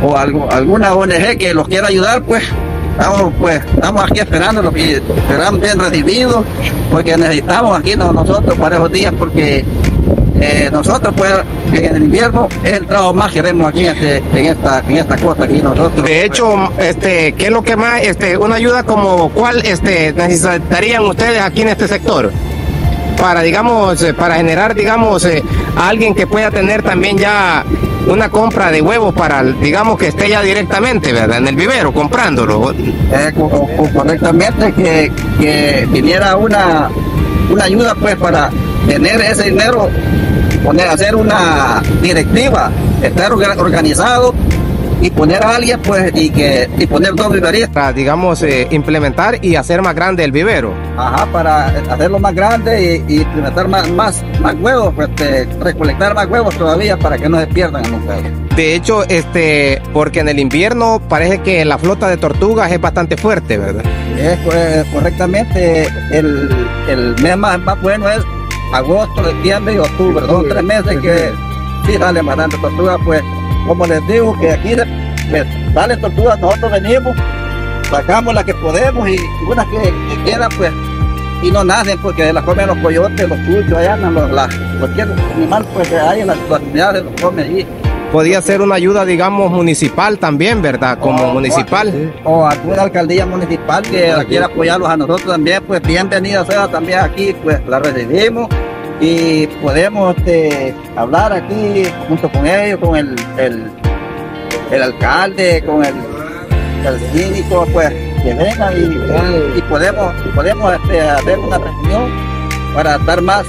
o alguna ONG que los quiera ayudar, pues estamos aquí esperándolos y esperamos bien recibidos, porque necesitamos aquí nosotros para esos días, porque nosotros pues en el invierno es el trabajo más que vemos aquí en esta costa aquí nosotros. De hecho, ¿qué es lo que más, una ayuda como cuál necesitarían ustedes aquí en este sector? Para, digamos, para generar, digamos, a alguien que pueda tener también ya una compra de huevos para, digamos, que esté ya directamente, ¿verdad? En el vivero, comprándolo. Correctamente, que viniera una ayuda, pues, para tener ese dinero, hacer una directiva, estar organizado y poner a alguien, pues, y poner dos viveristas. Para, digamos, implementar y hacer más grande el vivero. Ajá, para hacerlo más grande y implementar más huevos, pues, recolectar más huevos todavía para que no se pierdan en los huevos. De hecho, porque en el invierno parece que la flota de tortugas es bastante fuerte, ¿verdad? Correctamente, el mes más bueno es agosto, septiembre y octubre. Son 3 meses que sí salen bastante tortugas, pues. Como les digo, que aquí salen tortugas, nosotros venimos, sacamos las que podemos y unas que quedan, pues, y no nacen porque las comen los coyotes, los chuchos, allá cualquier animal, pues, que hay en las comunidades los come allí. Podría ser una ayuda, digamos, municipal también, ¿verdad? Como municipal. O alguna alcaldía municipal que quiera apoyarlos a nosotros también, pues, bienvenida sea también aquí, pues, la recibimos. Y podemos hablar aquí junto con ellos, con el alcalde, con el síndico, pues que vengan y podemos hacer una reunión para estar más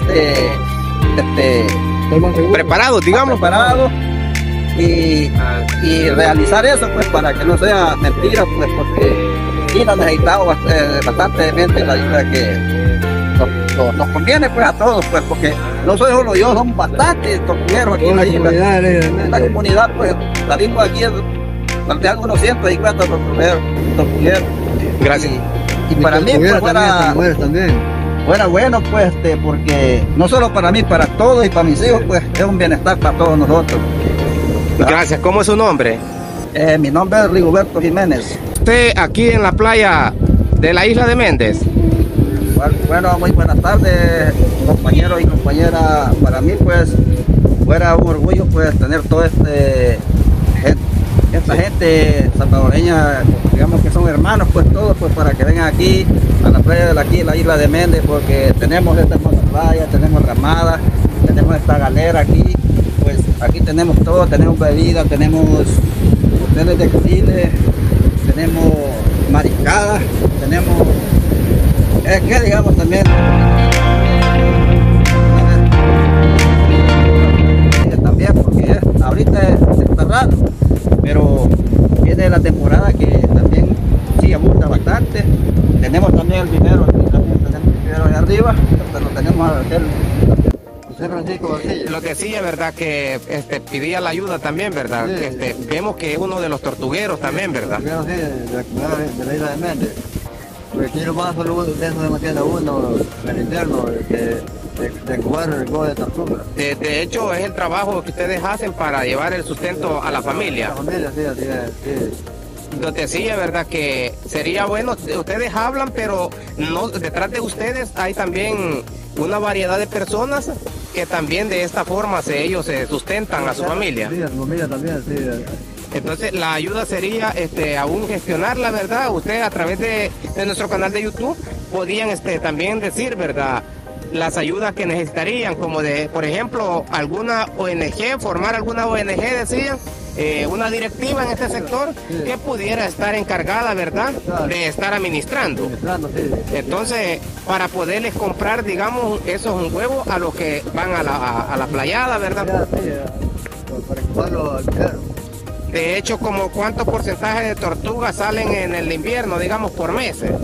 preparados, digamos. Preparados y realizar eso, pues, para que no sea mentira, pues, porque aquí nos necesitamos bastante la ayuda que nos conviene, pues, a todos, pues, porque no soy solo yo, son bastantes tortugueros aquí en la comunidad, pues salimos aquí de unos 150 tortugueros. Gracias. Y para mí pues, fuera bueno, pues, porque no solo para mí, para todos y para mis hijos, pues es un bienestar para todos nosotros. Gracias. ¿Cómo es su nombre? Mi nombre es Rigoberto Jiménez. Usted aquí en la playa de la isla de Méndez. Bueno, muy buenas tardes, compañeros y compañeras. Para mí, pues, fuera un orgullo, pues, tener toda esta gente salvadoreña, digamos que son hermanos, pues, todos, pues, para que vengan aquí a la playa de aquí, la isla de Méndez, porque tenemos esta hermosa playa, tenemos ramadas, tenemos esta galera aquí, pues, aquí tenemos todo, tenemos bebidas, tenemos hoteles de cocines, tenemos mariscadas, tenemos... que digamos también porque ahorita está raro, pero viene la temporada que también sí abunda bastante. Tenemos también el vivero, también tenemos el vivero allá arriba, pero tenemos a hacer lo que sí es verdad que pedía la ayuda también, ¿verdad? Sí. Vemos que es uno de los tortugueros también, ¿verdad? Sí, de la isla de Méndez. Porque aquí nomás solo de eso no tiene uno en invierno, de jugar el juego de tortuga. De hecho, es el trabajo que ustedes hacen para llevar el sustento a la familia. A la familia, sí, así es. Lo que sí es verdad que sería bueno, ustedes hablan, pero no, detrás de ustedes hay también una variedad de personas que también de esta forma ellos se sustentan a su familia. Sí, a su familia también, sí. Entonces la ayuda sería aún gestionar, la verdad. Usted a través de nuestro canal de YouTube podían también decir, ¿verdad?, las ayudas que necesitarían, como de, por ejemplo, alguna ONG, formar alguna ONG, decían, una directiva en este sector que pudiera estar encargada, ¿verdad?, de estar administrando. Entonces, para poderles comprar, digamos, esos huevos a los que van a la playada, ¿verdad? De hecho, como ¿cuánto porcentaje de tortugas salen en el invierno, digamos, por meses?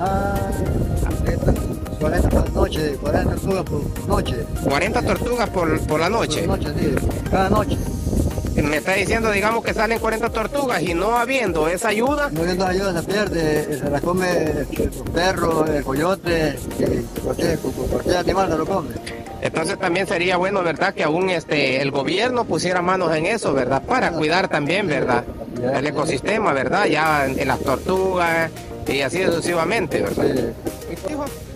40 por noche, 40 tortugas por noche. 40 tortugas por la noche. Por noche, sí, cada noche. Me está diciendo, digamos, que salen 40 tortugas y no habiendo esa ayuda. No habiendo ayuda se pierde, se la come el perro, el coyote, cualquier animal se lo come. Entonces también sería bueno, ¿verdad?, que aún el gobierno pusiera manos en eso, ¿verdad?, para cuidar también, ¿verdad? Ya. el ecosistema, ¿verdad? Ya en las tortugas y así sucesivamente, ¿verdad? Sí. Hijo,